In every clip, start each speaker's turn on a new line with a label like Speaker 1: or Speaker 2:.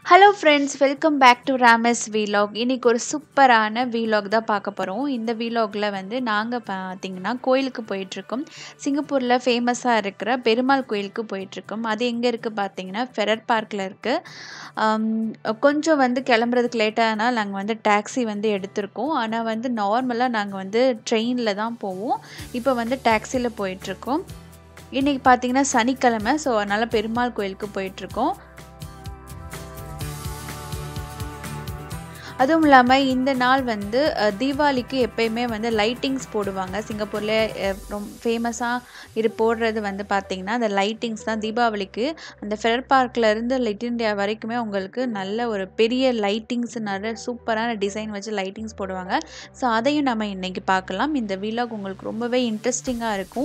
Speaker 1: Hello friends, welcome back to Ramas vlog. இன்றைக்கி ஒரு சூப்பரான வீலாக் தான் பார்க்க போகிறோம். இந்த வீலாகில் வந்து நாங்கள் பார்த்திங்கன்னா கோயிலுக்கு போயிட்டுருக்கோம். சிங்கப்பூரில் ஃபேமஸாக இருக்கிற பெருமாள் கோயிலுக்கு போயிட்டுருக்கோம். அது எங்கே இருக்குது பார்த்திங்கன்னா ஃபெரர் பார்க்கில் இருக்குது. கொஞ்சம் வந்து கிளம்புறதுக்கு லேட்டானால் நாங்கள் வந்து டாக்ஸி வந்து எடுத்திருக்கோம். ஆனால் வந்து நார்மலாக நாங்கள் வந்து ட்ரெயினில் தான் போவோம். இப்போ வந்து டாக்ஸியில் போயிட்டுருக்கோம். இன்றைக்கி பார்த்திங்கன்னா சனிக்கிழமை, ஸோ அதனால் பெருமாள் கோயிலுக்கு போயிட்டுருக்கோம். அதுவும் இல்லாமல் இந்த நாள் வந்து தீபாவளிக்கு எப்பயுமே வந்து லைட்டிங்ஸ் போடுவாங்க. சிங்கப்பூரில் ரொம்ப ஃபேமஸாக போடுறது வந்து பார்த்திங்கன்னா அந்த லைட்டிங்ஸ் தான் தீபாவளிக்கு. அந்த ஃபெரர் பார்க்லேருந்து லிட்டில் இந்தியா வரைக்குமே உங்களுக்கு நல்ல ஒரு பெரிய லைட்டிங்ஸ், நல்ல சூப்பரான டிசைன் வச்சு லைட்டிங்ஸ் போடுவாங்க. ஸோ அதையும் நம்ம இன்றைக்கி பார்க்கலாம். இந்த வீலாக் உங்களுக்கு ரொம்பவே இன்ட்ரெஸ்டிங்காக இருக்கும்.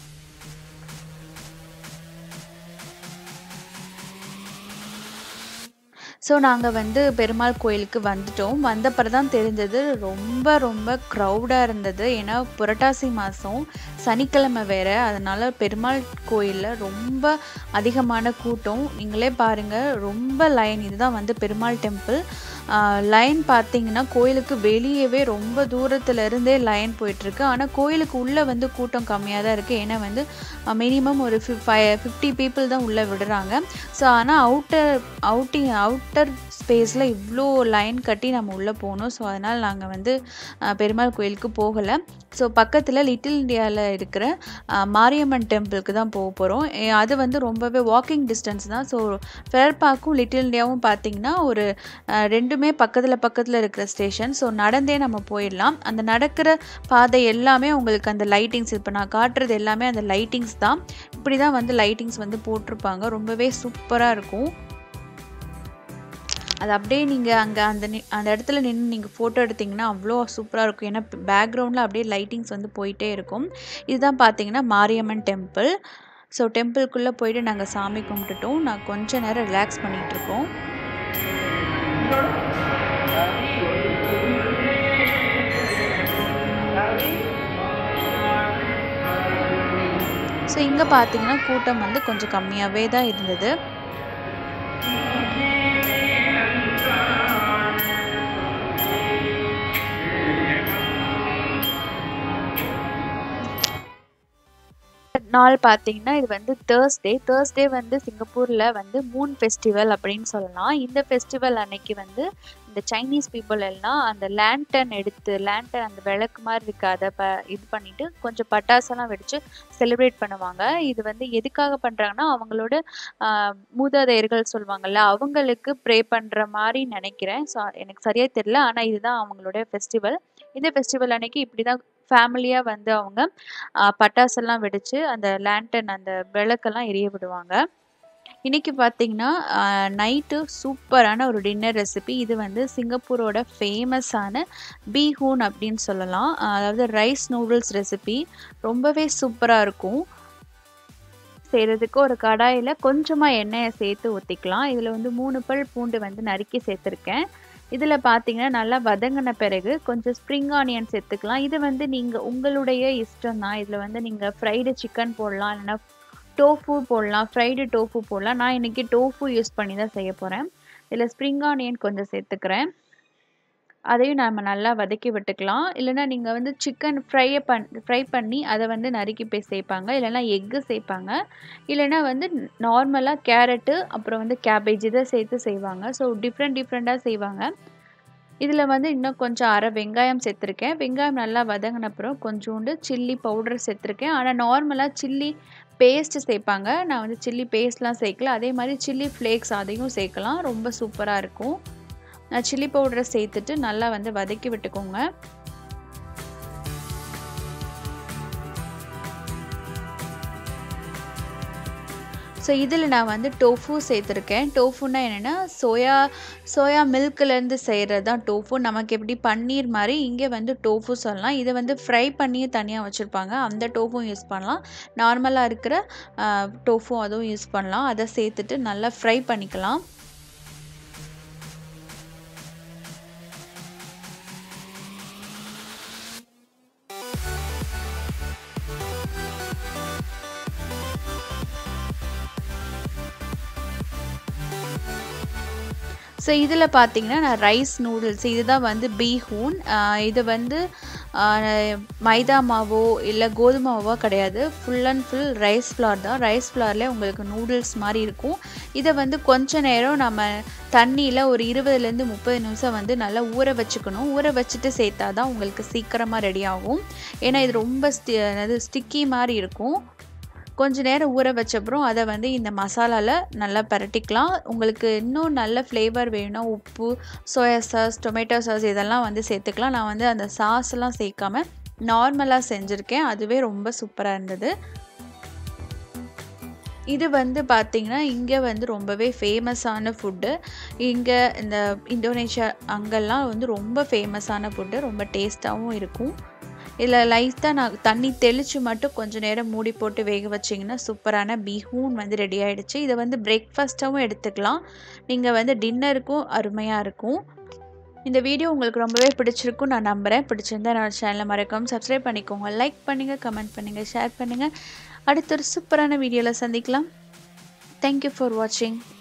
Speaker 1: ஸோ நாங்கள் வந்து பெருமாள் கோயிலுக்கு வந்துட்டோம். வந்தப்பறம் தான் தெரிஞ்சது ரொம்ப க்ரௌடாக இருந்தது. ஏன்னா புரட்டாசி மாதம் சனிக்கிழமை வேறு, அதனால் பெருமாள் கோயிலில் ரொம்ப அதிகமான கூட்டம். நீங்களே பாருங்கள், ரொம்ப லைன். இதுதான் வந்து பெருமாள் டெம்பிள். லைன் பார்த்திங்கன்னா கோயிலுக்கு வெளியவே ரொம்ப தூரத்துலேருந்தே லைன் போயிட்டுருக்கு. ஆனால் கோயிலுக்கு உள்ளே வந்து கூட்டம் கம்மியாக தான் இருக்குது. ஏன்னா வந்து மினிமம் ஒரு 50 பீப்புள் தான் உள்ளே விடுறாங்க. ஸோ ஆனால் அவுட்டர் ஸ்பேஸில் இவ்வளோ லைன் கட்டி நம்ம உள்ளே போகணும். ஸோ அதனால் நாங்கள் வந்து பெருமாள் கோயிலுக்கு போகலை. ஸோ பக்கத்தில் லிட்டில் இந்தியாவில் இருக்கிற மாரியம்மன் டெம்பிளுக்கு தான் போக போகிறோம். அது வந்து ரொம்பவே வாக்கிங் டிஸ்டன்ஸ் தான். ஸோ ஃபெரர் பார்க்கும் லிட்டில் இந்தியாவும் பார்த்திங்கன்னா ஒரு ரெண்டுமே பக்கத்தில் இருக்கிற ஸ்டேஷன். ஸோ நடந்தே நம்ம போயிடலாம். அந்த நடக்கிற பாதை எல்லாமே உங்களுக்கு அந்த லைட்டிங்ஸ், இப்போ நான் காட்டுறது எல்லாமே அந்த லைட்டிங்ஸ் தான். இப்படி தான் வந்து லைட்டிங்ஸ் வந்து போட்டிருப்பாங்க. ரொம்பவே சூப்பராக இருக்கும். அது அப்படியே நீங்கள் அங்கே அந்த இடத்துல நின்று நீங்கள் ஃபோட்டோ எடுத்திங்கன்னா அவ்வளோ சூப்பராக இருக்கும். ஏன்னா பேக்ரவுண்டில் அப்படியே லைட்டிங்ஸ் வந்து போயிட்டே இருக்கும். இதுதான் பார்த்திங்கன்னா மாரியம்மன் டெம்பிள். ஸோ டெம்பிள்குள்ளே போயிட்டு நாங்கள் சாமி கும்பிட்டுட்டோம். நான் கொஞ்ச நேரம் ரிலாக்ஸ் பண்ணிகிட்ருக்கோம். ஸோ இங்கே பார்த்திங்கன்னா கூட்டம் வந்து கொஞ்சம் கம்மியாகவே தான் இருந்தது. நாள் பார்த்திங்கன்னா இது வந்து தேர்ஸ்டே வந்து சிங்கப்பூரில் வந்து மூன் ஃபெஸ்டிவல் அப்படின்னு சொல்லலாம். இந்த ஃபெஸ்டிவல் அன்னைக்கு வந்து இந்த சைனீஸ் பீப்புள் எல்லாம் அந்த லேண்டன் அந்த விளக்கு மாதிரி இருக்குது, அதை இது பண்ணிவிட்டு கொஞ்சம் பட்டாசெல்லாம் வெடித்து செலிப்ரேட் பண்ணுவாங்க. இது வந்து எதுக்காக பண்ணுறாங்கன்னா அவங்களோட மூதாதையர்கள் சொல்லுவாங்கள்ல, அவங்களுக்கு ப்ரே பண்ணுற மாதிரி நினைக்கிறேன். ஸோ எனக்கு சரியாக தெரியல. ஆனால் இதுதான் அவங்களோட ஃபெஸ்டிவல். இந்த ஃபெஸ்டிவல் அன்னைக்கு இப்படி தான் ஃபேமிலியாக வந்து அவங்க பட்டாசெல்லாம் வெடித்து அந்த லேண்டன் அந்த விளக்கெல்லாம் எரிய விடுவாங்க. இன்றைக்கி பார்த்திங்கன்னா நைட்டு சூப்பரான ஒரு டின்னர் ரெசிபி. இது வந்து சிங்கப்பூரோட ஃபேமஸான பீஹூன் அப்படின்னு சொல்லலாம். அதாவது ரைஸ் நூடுல்ஸ் ரெசிபி. ரொம்பவே சூப்பராக இருக்கும். செய்கிறதுக்கு ஒரு கடாயில் கொஞ்சமாக எண்ணெயை சேர்த்து ஊற்றிக்கலாம். இதில் வந்து 3 பல் பூண்டு வந்து நறுக்கி சேர்த்துருக்கேன். இதில் பார்த்திங்கன்னா நல்லா வதங்கின பிறகு கொஞ்சம் ஸ்ப்ரிங் ஆனியன் சேர்த்துக்கலாம். இது வந்து நீங்கள் உங்களுடைய இஷ்டம் தான். இதில் வந்து நீங்கள் ஃப்ரைடு சிக்கன் போடலாம், இல்லைன்னா டோஃபு போடலாம், ஃப்ரைடு டோஃபு போடலாம். நான் இன்றைக்கி டோஃபு யூஸ் பண்ணி தான் செய்ய போகிறேன். இதில் ஸ்ப்ரிங் ஆனியன் கொஞ்சம் சேர்த்துக்கிறேன். அதையும் நம்ம நல்லா வதக்கி விட்டுக்கலாம். இல்லைனா நீங்கள் வந்து சிக்கன் ஃப்ரை பண்ணி அதை வந்து நறுக்கி போய் சேர்ப்பாங்க, இல்லைனா எக்கு சேர்ப்பாங்க, இல்லைனா வந்து நார்மலாக கேரட்டு அப்புறம் வந்து கேபேஜ் இதை சேர்த்து செய்வாங்க. ஸோ டிஃப்ரெண்ட்டாக செய்வாங்க. இதில் வந்து இன்னும் கொஞ்சம் அரை வெங்காயம் சேர்த்துருக்கேன். வெங்காயம் நல்லா வதங்கின அப்புறம் கொஞ்சோண்டு சில்லி பவுடர் சேர்த்துருக்கேன். ஆனால் நார்மலாக சில்லி பேஸ்ட்டு சேர்ப்பாங்க. நான் வந்து சில்லி பேஸ்ட்லாம் சேர்க்கல. அதே மாதிரி சில்லி ஃப்ளேக்ஸ் அதையும் சேர்க்கலாம். ரொம்ப சூப்பராக இருக்கும். நான் சில்லி பவுடரை சேர்த்துட்டு நல்லா வந்து வதக்கி விட்டுக்கோங்க. ஸோ இதில் நான் வந்து டோஃபு சேர்த்துருக்கேன். டோஃபுன்னா என்னென்னா சோயா மில்க்லேருந்து செய்கிறது தான் டோஃபு. நமக்கு எப்படி பன்னீர் மாதிரி இங்கே வந்து டோஃபு சொல்லலாம். இதை வந்து ஃப்ரை பண்ணியும் தனியாக வச்சுருப்பாங்க. அந்த டோஃபும் யூஸ் பண்ணலாம். நார்மலாக இருக்கிற டோஃபும் அதுவும் யூஸ் பண்ணலாம். அதை சேர்த்துட்டு நல்லா ஃப்ரை பண்ணிக்கலாம். ஸோ இதில் பார்த்தீங்கன்னா நான் ரைஸ் நூடுல்ஸ் இதுதான் வந்து பீஹூன். இது வந்து மைதா மாவோ இல்லை கோதுமை மாவோ கிடையாது, full and full rice flour தான். ரைஸ் ஃப்ளார்லேயே உங்களுக்கு நூடுல்ஸ் மாதிரி இருக்கும். இதை வந்து கொஞ்ச நேரம் நம்ம தண்ணியில் ஒரு 20லேருந்து 30 நிமிஷம் வந்து நல்லா ஊற வச்சுக்கணும். ஊற வச்சுட்டு சேர்த்தா தான் உங்களுக்கு சீக்கிரமாக ரெடி ஆகும். ஏன்னா இது ரொம்ப ஸ்டிக்கி மாதிரி இருக்கும். கொஞ்ச நேரம் ஊற வச்சப்புறம் அதை வந்து இந்த மசாலாவில் நல்லா பரட்டிக்கலாம். உங்களுக்கு இன்னும் நல்ல ஃப்ளேவர் வேணும்னா உப்பு, சோயா சாஸ், டொமேட்டோ சாஸ் இதெல்லாம் வந்து சேர்த்துக்கலாம். நான் வந்து அந்த சாஸ்லாம் சேர்க்காம நார்மலாக செஞ்சுருக்கேன். அதுவே ரொம்ப சூப்பராக இருந்தது. இது வந்து பார்த்திங்கன்னா இங்கே வந்து ரொம்பவே ஃபேமஸான ஃபுட்டு. இங்கே இந்த இந்தோனேஷியா அங்கெல்லாம் வந்து ரொம்ப ஃபேமஸான ஃபுட்டு, ரொம்ப டேஸ்ட்டாகவும் இருக்கும். இதில் லைட்டாக நான் தண்ணி தெளித்து மட்டும் கொஞ்சம் நேரம் மூடி போட்டு வேக வச்சிங்கன்னா சூப்பரான பீஹூன் வந்து ரெடி ஆகிடுச்சு. இதை வந்து பிரேக்ஃபாஸ்ட்டாகவும் எடுத்துக்கலாம். நீங்கள் வந்து டின்னருக்கும் அருமையாக இருக்கும். இந்த வீடியோ உங்களுக்கு ரொம்பவே பிடிச்சிருக்கும் நான் நம்புகிறேன். பிடிச்சிருந்தா என்னோட சேனலை மறக்காமல் சப்ஸ்கிரைப் பண்ணிக்கோங்க. லைக் பண்ணுங்கள், கமெண்ட் பண்ணுங்கள், ஷேர் பண்ணுங்கள். அடுத்த ஒரு சூப்பரான வீடியோவில் சந்திக்கலாம். தேங்க்யூ ஃபார் வாட்சிங்.